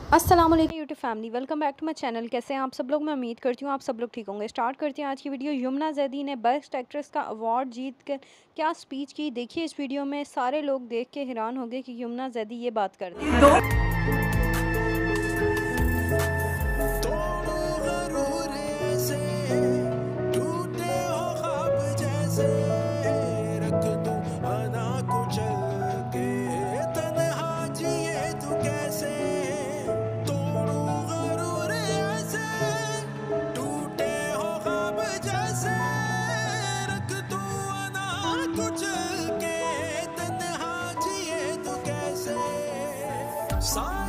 अस्सलाम वालेकुम YouTube family, welcome back to my channel. कैसे हैं आप सब लोग? मैं उम्मीद करती हूँ आप सब लोग ठीक होंगे। स्टार्ट करते हैं आज की वीडियो। यमुना जैदी ने बेस्ट एक्ट्रेस का अवार्ड जीत कर क्या स्पीच की, देखिए इस वीडियो में। सारे लोग देख के हैरान हो गए कि यमुना जैदी ये बात कर रही है। Sorry.